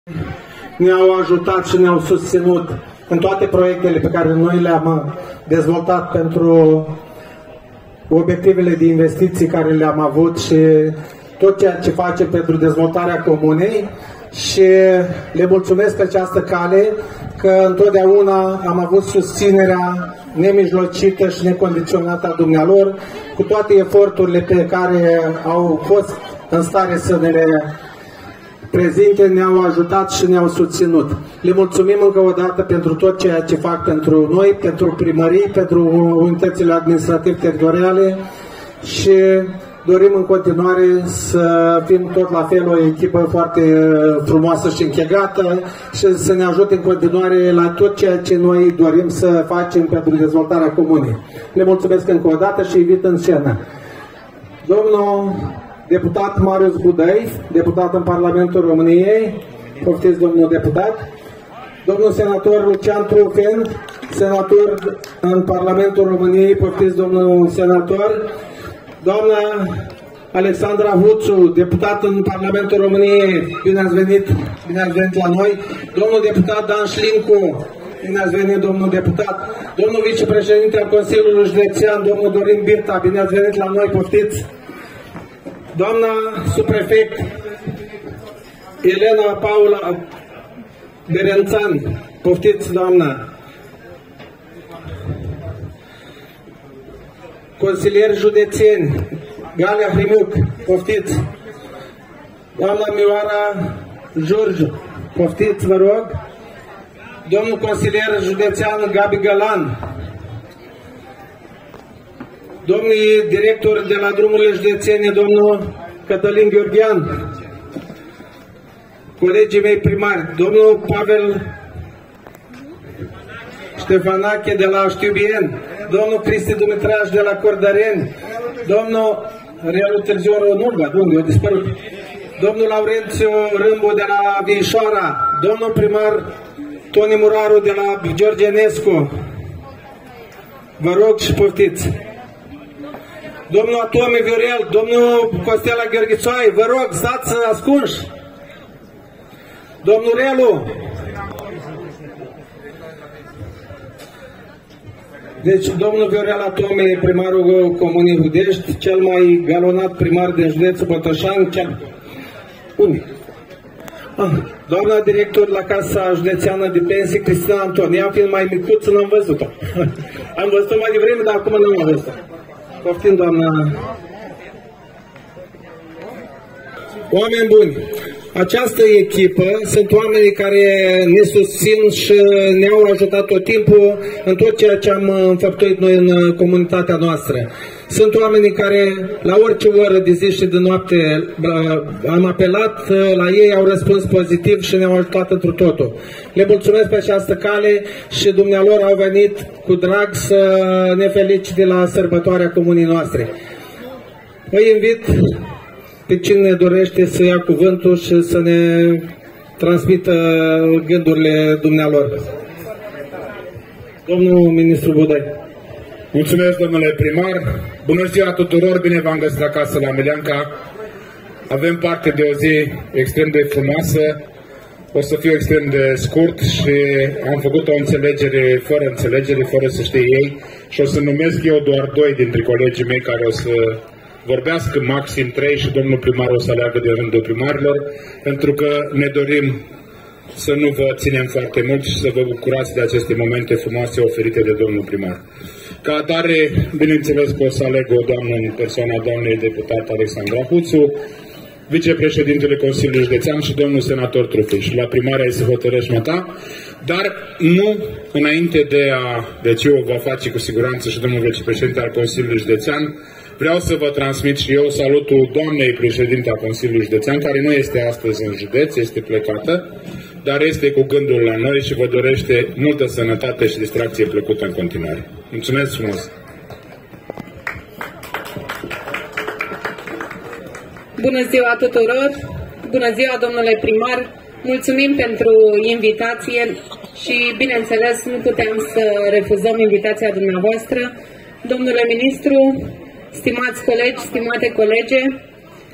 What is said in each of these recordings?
ne-au ajutat și ne-au susținut în toate proiectele pe care noi le-am dezvoltat pentru obiectivele de investiții care le-am avut și tot ceea ce facem pentru dezvoltarea comunei. Și le mulțumesc pe această cale că întotdeauna am avut susținerea nemijlocită și necondiționată a dumnealor cu toate eforturile pe care au fost în stare să ne le prezinte, ne-au ajutat și ne-au susținut. Le mulțumim încă o dată pentru tot ceea ce fac pentru noi, pentru primării, pentru unitățile administrativ-teritoriale și dorim în continuare să fim tot la fel o echipă foarte frumoasă și închegată și să ne ajute în continuare la tot ceea ce noi dorim să facem pentru dezvoltarea comunei. Le mulțumesc încă o dată și invit în scenă domnul deputat Marius Budăi, deputat în Parlamentul României. Poftiți, domnul deputat. Domnul senator Lucian Trufen, senator în Parlamentul României. Poftiți, domnul senator. Doamna Alexandra Huțu, deputat în Parlamentul României, bine ați venit la noi. Domnul deputat Dan Șlincu, bine ați venit, domnul deputat. Domnul vicepreședinte al Consiliului Județean, domnul Dorin Birta, bine ați venit la noi, poftiți. Doamna subprefect Elena Paula Berențan, poftiți, doamna. Consilieri județeni, Galea Hrimuc, poftiți. Doamna Mioara Giurgiu, poftiți, vă rog. Domnul consilier județean Gabi Galan. Domnii directori de la drumurile județene, domnul Cătălin Gheorghean. Colegii mei primari, domnul Pavel Ștefanache de la Știubien, domnul Cristi Dumitraș de la Cordăreni, domnul Real Târziu Nurga, unde a dispărut, domnul Laurențiu Râmbu de la Vinșoara, domnul primar Toni Muraru de la George Enescu. Vă rog și poftiți. Domnul Atome Viorel, domnul Costela Gheorghițoai, vă rog, stați ascunși. Domnul Relu. Deci, domnul Viorel Atome, primarul Comunei Hudești, cel mai galonat primar din județul Botoșani, unde? Doamna director la Casa Județeană de Pensii, Cristina Antonia, fiind mai micuță, n-am văzut-o. Am văzut-o mai devreme, dar acum nu am văzut-o. Poftim, doamna. Oameni buni, această echipă sunt oamenii care ne susțin și ne-au ajutat tot timpul în tot ceea ce am înfăptuit noi în comunitatea noastră. Sunt oamenii care la orice oră de zi și de noapte am apelat la ei, au răspuns pozitiv și ne-au ajutat întru totul. Le mulțumesc pe această cale și dumnealor au venit cu drag să ne felicite la sărbătoarea comunii noastre. Îi invit pe cine dorește să ia cuvântul și să ne transmită gândurile dumnealor. Domnul ministru Budăi. Mulțumesc, domnule primar. Bună ziua tuturor, bine v-am găsit acasă la Milianca. Avem parte de o zi extrem de frumoasă. O să fiu extrem de scurt și am făcut o înțelegere, fără să știe ei, și o să numesc eu doar doi dintre colegii mei care o să vorbească, maxim 3, și domnul primar o să aleagă de rândul primarilor, pentru că ne dorim să nu vă ținem foarte mult și să vă bucurați de aceste momente frumoase oferite de domnul primar. Ca atare, bineînțeles că o să aleg o doamnă în persoana doamnei deputat Alexandra Huțu, vicepreședintele Consiliului Județean și domnul senator Trufen. Și la primarea îi se hotărăște ta, dar nu înainte deci eu o va face cu siguranță și domnul vicepreședinte al Consiliului Județean. Vreau să vă transmit și eu salutul doamnei președinte a Consiliului Județean, care nu este astăzi în județ, este plecată, dar este cu gândul la noi și vă dorește multă sănătate și distracție plăcută în continuare. Mulțumesc frumos! Bună ziua tuturor! Bună ziua, domnule primar! Mulțumim pentru invitație și, bineînțeles, nu puteam să refuzăm invitația dumneavoastră. Domnule ministru, stimați colegi, stimate colege,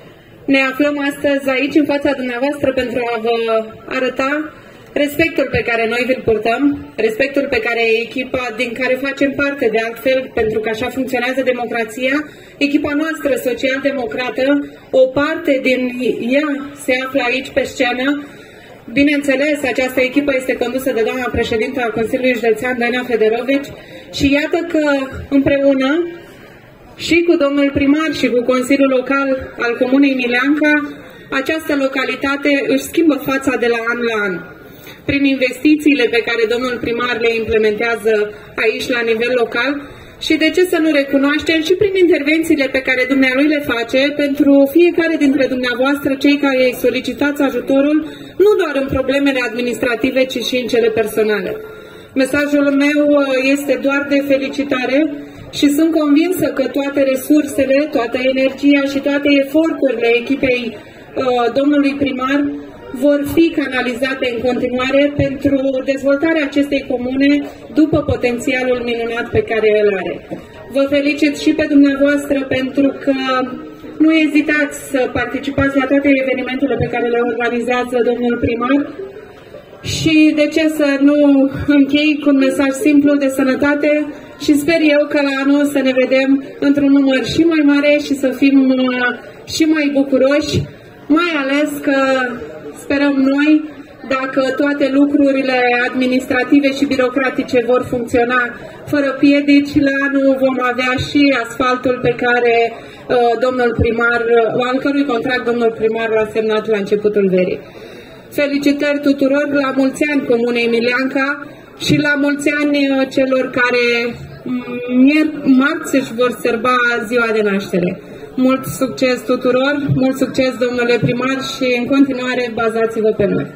Ne aflăm astăzi aici în fața dumneavoastră pentru a vă arăta respectul pe care noi îl purtăm, respectul pe care echipa din care facem parte, de altfel, pentru că așa funcționează democrația, echipa noastră social-democrată, o parte din ea se află aici pe scenă. Bineînțeles, această echipă este condusă de doamna președintă a Consiliului Județean, Daina Federovici, și iată că împreună și cu domnul primar și cu Consiliul Local al Comunei Mileanca, această localitate își schimbă fața de la an la an. Prin investițiile pe care domnul primar le implementează aici la nivel local și, de ce să nu recunoaștem, și prin intervențiile pe care dumnealui le face pentru fiecare dintre dumneavoastră, cei care îi solicitați ajutorul, nu doar în problemele administrative, ci și în cele personale. Mesajul meu este doar de felicitare și sunt convinsă că toate resursele, toată energia și toate eforturile echipei domnului primar vor fi canalizate în continuare pentru dezvoltarea acestei comune după potențialul minunat pe care îl are. Vă felicit și pe dumneavoastră pentru că nu ezitați să participați la toate evenimentele pe care le organizează domnul primar și de ce să nu închei cu un mesaj simplu de sănătate și sper eu că la anul să ne vedem într-un număr și mai mare și să fim și mai bucuroși, mai ales că sperăm noi, dacă toate lucrurile administrative și birocratice vor funcționa fără piedici, la anul vom avea și asfaltul pe care domnul primar, al cărui contract domnul primar l-a semnat la începutul verii. Felicitări tuturor, la mulți ani Comunei Mileanca și la mulți ani celor care marți își vor sărba ziua de naștere. Mult succes tuturor, mult succes domnule primar și în continuare bazați-vă pe noi.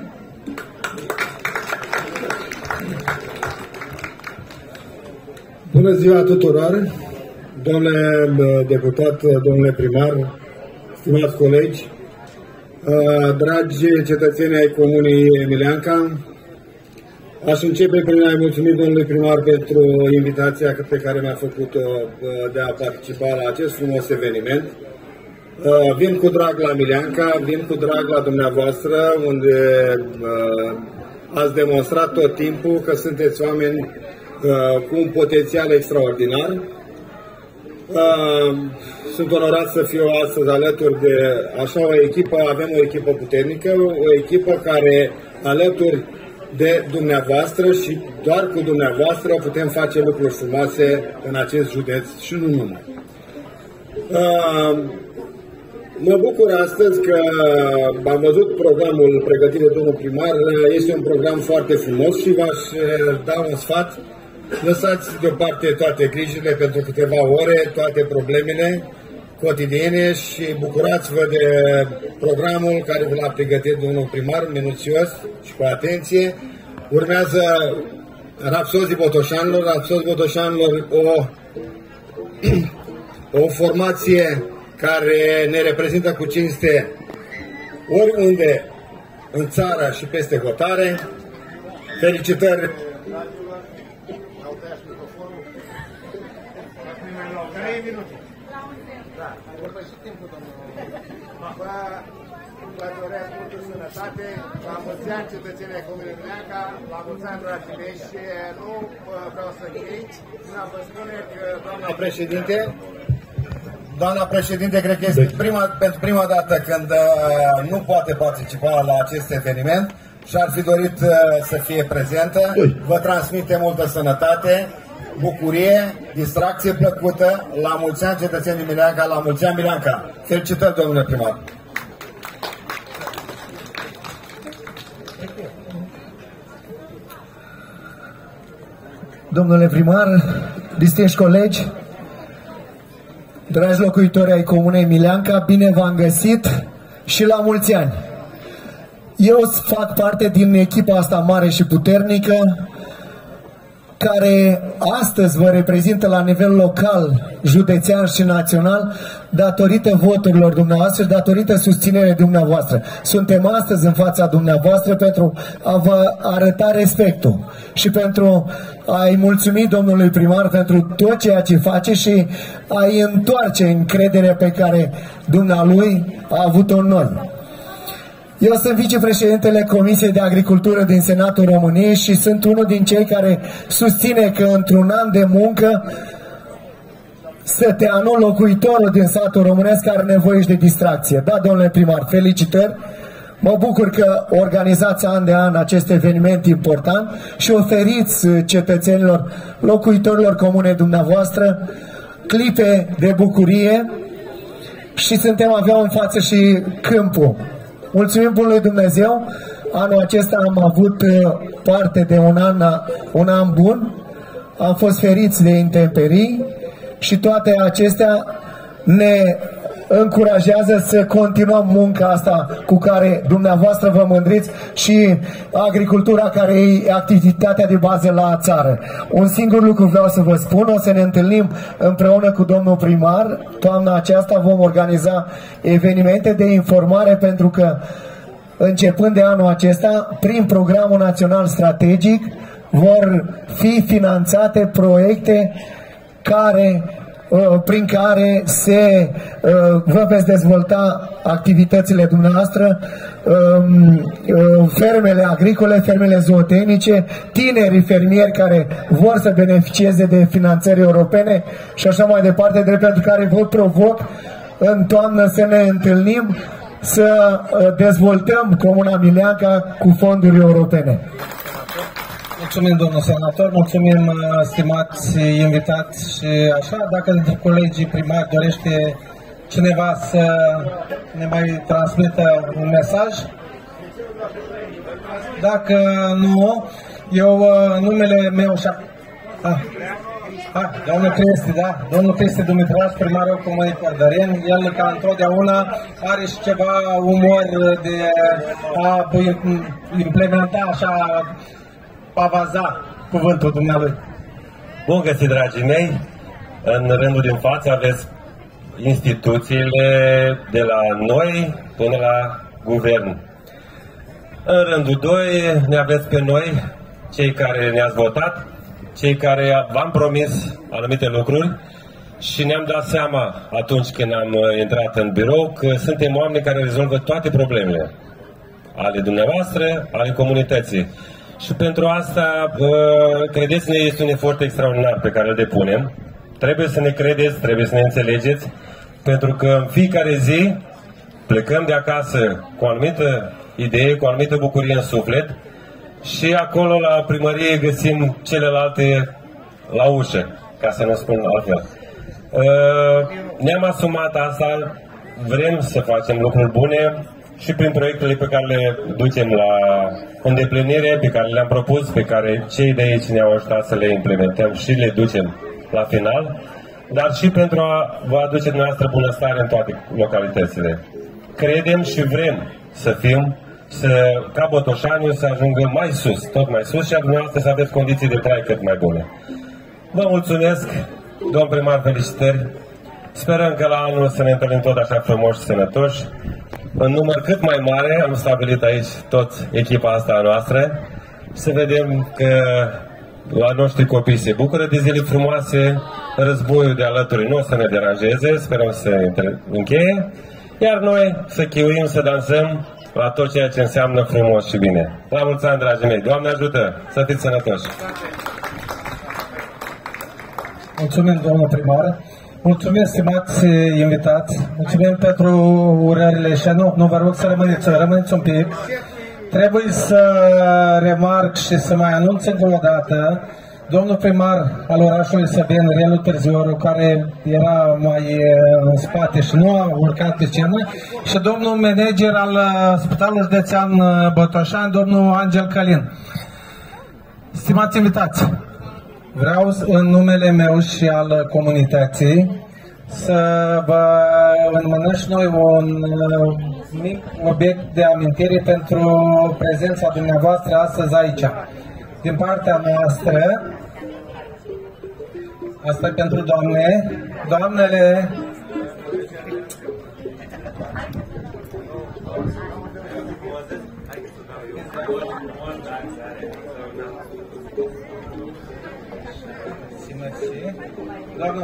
Bună ziua tuturor, domnule deputat, domnule primar, stimați colegi, dragi cetățeni ai Comunei Mileanca, aș începe prin a-i mulțumi domnului primar pentru invitația pe care mi-a făcut-o de a participa la acest frumos eveniment. Vin cu drag la Mileanca, vin cu drag la dumneavoastră, unde ați demonstrat tot timpul că sunteți oameni cu un potențial extraordinar. Sunt onorat să fiu astăzi alături de așa o echipă, avem o echipă puternică, o echipă care alături de dumneavoastră și doar cu dumneavoastră putem face lucruri frumoase în acest județ și nu numai. Mă bucur astăzi că am văzut programul pregătit de domnul primar, este un program foarte frumos și v-aș da un sfat. Lăsați deoparte toate grijile pentru câteva ore, toate problemele cotidiene și bucurați-vă de programul care v l-a pregătit domnul primar, minuțios și cu atenție. Urmează Rapsozii Botoșanilor. Rapsozii Botoșanilor, o formație care ne reprezintă cu cinste oriunde în țară și peste hotare. Felicitări! Vă doresc multă sănătate, la mulți ani cetățenii Comunei Mileanca, la mulți ani dragii mei și nu vreau să închei, dar vă spune că doamna președinte, cred că este pentru prima dată când nu poate participa la acest eveniment și ar fi dorit să fie prezentă. Vă transmite multă sănătate, bucurie, distracție plăcută, la mulți ani cetățenii Mileanca, la mulți ani Mileanca. Felicitări, domnule primar! Domnule primar, distinși colegi, dragi locuitori ai Comunei Mileanca, bine v-am găsit și la mulți ani! Eu fac parte din echipa asta mare și puternică care astăzi vă reprezintă la nivel local, județean și național, datorită voturilor dumneavoastră și datorită susținerii dumneavoastră. Suntem astăzi în fața dumneavoastră pentru a vă arăta respectul și pentru a-i mulțumi domnului primar pentru tot ceea ce face și a-i întoarce încrederea pe care dumnealui a avut-o în noi. Eu sunt vicepreședintele Comisiei de Agricultură din Senatul României și sunt unul din cei care susține că într-un an de muncă Săteanu, locuitorul din satul românesc, are nevoie de distracție. Da, domnule primar, felicitări! Mă bucur că organizați an de an acest eveniment important și oferiți cetățenilor, locuitorilor comunei dumneavoastră, clipe de bucurie și suntem avea în față și câmpul. Mulțumim bunului Dumnezeu, anul acesta am avut parte de un an bun, am fost feriți de intemperii și toate acestea ne încurajează să continuăm munca asta cu care dumneavoastră vă mândriți și agricultura care e activitatea de bază la țară. Un singur lucru vreau să vă spun, o să ne întâlnim împreună cu domnul primar. Toamna aceasta vom organiza evenimente de informare pentru că începând de anul acesta, prin Programul Național Strategic, vor fi finanțate proiecte prin care vă veți dezvolta activitățile dumneavoastră, fermele agricole, fermele zootehnice, tinerii fermieri care vor să beneficieze de finanțări europene și așa mai departe, drept pentru care vă provoc în toamnă să ne întâlnim, să dezvoltăm Comuna Mileanca cu fonduri europene. Mulțumim, domnul senator, mulțumim, stimați invitați și așa, dacă dintre colegii primari dorește cineva să ne mai transmită un mesaj. Dacă nu, eu numele meu și domnul Cristi, da? Domnul Cristi Dumitraș, primarul Comunei Cordăren, el ca întotdeauna are și ceva umor de a implementa așa, pavaza cuvântul dumnealui. Bun găsit, dragii mei! În rândul din față aveți instituțiile de la noi până la guvern. În rândul 2 ne aveți pe noi, cei care ne-ați votat, cei care v-am promis anumite lucruri și ne-am dat seama atunci când am intrat în birou că suntem oameni care rezolvă toate problemele ale dumneavoastră, ale comunității. Și pentru asta, credeți-ne, este un efort extraordinar pe care îl depunem. Trebuie să ne credeți, trebuie să ne înțelegeți, pentru că în fiecare zi plecăm de acasă cu o anumită idee, cu o anumită bucurie în suflet și acolo la primărie găsim celelalte la ușă, ca să nu spun altfel. Ne-am asumat asta, vrem să facem lucruri bune și prin proiectele pe care le ducem la îndeplinire, pe care le-am propus, pe care cei de aici ne-au ajutat să le implementăm și le ducem la final, dar și pentru a vă aduce dumneavoastră bunăstare în toate localitățile. Credem și vrem să fim, ca Botoșaniu să ajungă mai sus, tot mai sus și a dumneavoastră să aveți condiții de trai cât mai bune. Vă mulțumesc, domn primar, felicitări. Sperăm că la anul să ne întâlnim tot așa frumoși și sănătoși. În număr cât mai mare am stabilit aici tot echipa asta a noastră. Să vedem că la noștri copii se bucură de zile frumoase, războiul de alături nu o să ne deranjeze, sperăm să încheie, iar noi să chiuim, să dansăm la tot ceea ce înseamnă frumos și bine. La mulți ani, dragii mei! Doamne ajută! Să fiți sănătoși! Mulțumim, domnul primar! Mulțumim, stimați invitați! Mulțumim pentru urările și nu vă rog să rămâneți un pic. Trebuie să remarc și să mai anunț încă o dată domnul primar al orașului Săben, Relu Târziu, care era mai în spate și nu a urcat pe scenă, și domnul manager al Spitalului Județean Botoșani, domnul Angel Călin. Stimați invitați, vreau în numele meu și al comunității să vă înmânăm și noi un mic obiect de amintire pentru prezența dumneavoastră astăzi aici. Din partea noastră Asta e pentru doamne. Doamnele! Doamna